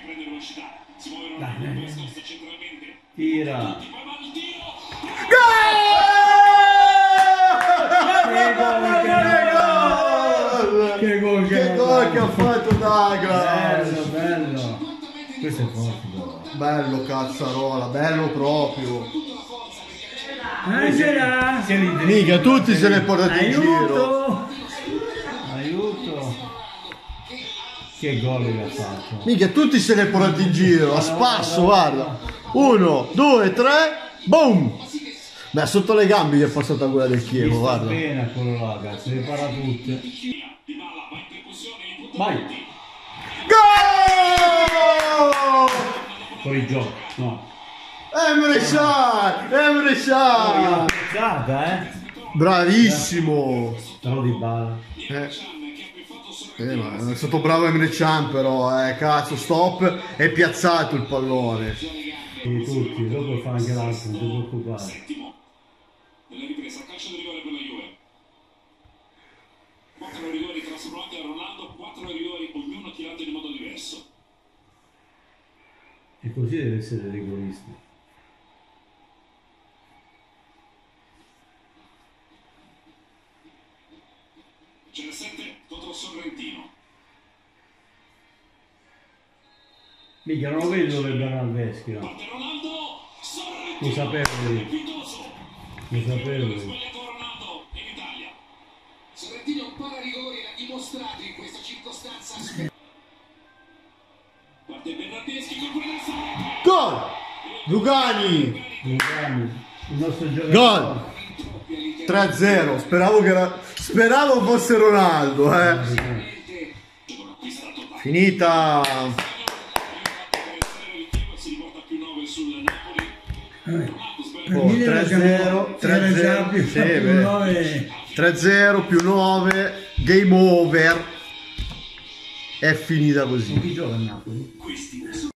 Dai. Tira. Che gol che ha fatto Douglas! Bello. Questo è forte. Bello Cazzarola, bello proprio. Angela! Mica tutti se ne portati in giro. Aiuto! Che gol che ha fatto! Mica tutti se ne portati in giro, a spasso, guarda. 1, 2, 3, boom! Beh, sotto le gambe gli è passata quella del Chievo, guarda. Appena quello là, cazzo, le para tutte. Vai! Gol! Fuori gioco, no. Emre Can! Bravissimo! Però di balla. Ma è stato bravo Emre Can però, cazzo, stop, è piazzato il pallone. E tutti, dopo fa anche l'altro, non ti preoccupare. Nella ripresa, calcio di rigore per la Juve. 4 rigori trasformati a Ronaldo, 4 rigori ognuno tirato in modo diverso. E così deve essere rigorista. C'è 7 contro Sorrentino. Mica non lo vedo dove Bernardeschi, no? Parte Ronaldo, Sorrentino. Lo sapevo io. Lo sapevo io. Sbagliato Ronaldo in Italia. Sorrentino un pararigori l'ha dimostrato in questa circostanza. Parte Bernardeschi con quella del Gol! Rugani! Il nostro giocatore. Gol! 3-0, speravo fosse Ronaldo, Finita. Oh, 3-0, 3-0 più 9, game over. È finita così. Chi gioca a Napoli?